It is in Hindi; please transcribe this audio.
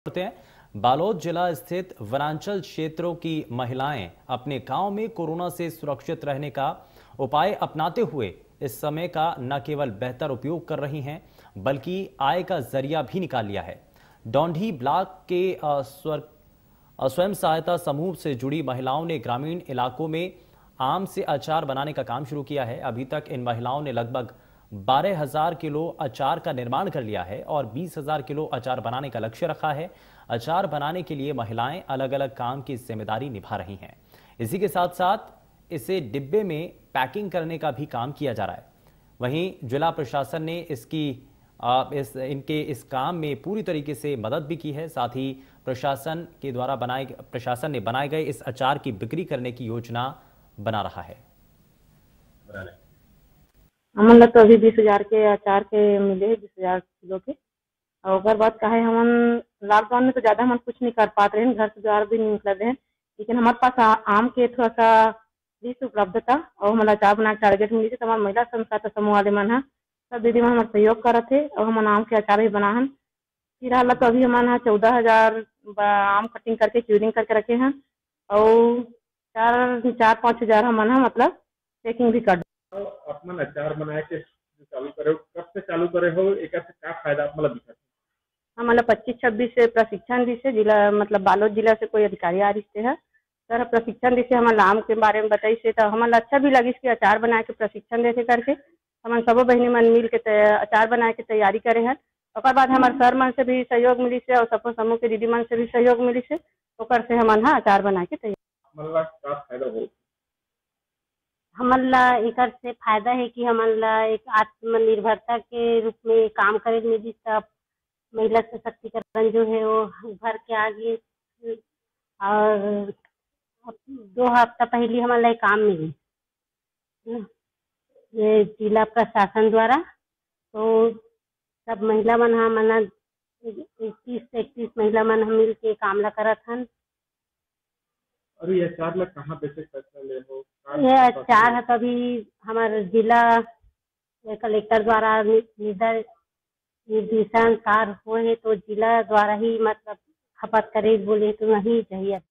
करते हैं। बालोद जिला स्थित वनांचल क्षेत्रों की महिलाएं अपने गांव में कोरोना से सुरक्षित रहने का उपाय अपनाते हुए इस समय का न केवल बेहतर उपयोग कर रही हैं बल्कि आय का जरिया भी निकाल लिया है। डौंडी ब्लॉक के स्वयं सहायता समूह से जुड़ी महिलाओं ने ग्रामीण इलाकों में आम से अचार बनाने का काम शुरू किया है। अभी तक इन महिलाओं ने लगभग 12,000 किलो अचार का निर्माण कर लिया है और 20,000 किलो अचार बनाने का लक्ष्य रखा है। अचार बनाने के लिए महिलाएं अलग अलग काम की जिम्मेदारी निभा रही हैं। इसी के साथ साथ इसे डिब्बे में पैकिंग करने का भी काम किया जा रहा है। वहीं जिला प्रशासन ने इनके इस काम में पूरी तरीके से मदद भी की है। साथ ही प्रशासन ने बनाए गए इस अचार की बिक्री करने की योजना बना रहा है। हमन तो अभी 20,000 के अचार के मिले 20,000 किलो के। और ओकर बाद का है हमन लॉकडाउन में तो ज्यादा हमन कुछ नहीं कर पाते रहे, घर से बाहर भी नहीं निकल रहे, लेकिन हमारे पास आम के थोड़ा सा लिस्ट उपलब्ध था और हमन अचार बना के टारगेट मिली थी। हमारे महिला स्वयं सहायता समूह वाले मन है सब दीदी मन हमारे सहयोग करत थे और हमन आम के अचार भी बनाहन। फिर हाल तो अभी हमन 14,000 आम कटिंग करके क्यूरिंग करके रखे हैं और 4-5,000 हमन मतलब पैकिंग भी कर अपना अचार बनाए के चालू करे, कब से चालू करे हो, एक से क्या फायदा मतलब दिखा? हमारा 25-26 से प्रशिक्षण दी से जिला मतलब बालोद जिला से कोई अधिकारी आ रही है सर प्रशिक्षण दी से हमारे आम के बारे में बताई से तो हमारा अच्छा भी लगी इसके अचार बनाए के प्रशिक्षण देते करके हम सब बहनी मन मिल के अचार बनाए के तैयारी करे हैं। और बाद हमारे सर मन से भी सहयोग मिली से और सब समूह के दीदी मन से भी सहयोग मिली से से हमन अचार बनाए के तैयारी हमन ला एकर से फायदा है कि हमन ला एक आत्मनिर्भरता के रूप में काम करे मिली। सब महिला सशक्तिकरण जो है वो उभर के आगे और 2 हफ्ता पहले हमन ला काम मिली ये जिला प्रशासन द्वारा। तो सब महिला मन हमन 21 से 31 महिला मन मिल के काम ला करत हन। और ये अचार ला कहाँ बेचे फैसला ले हो? ये अचार है तभी हमारे जिला कलेक्टर द्वारा निर्देशानुसार हुए तो जिला द्वारा ही मतलब खपत करे बोले तो नहीं चाहिए।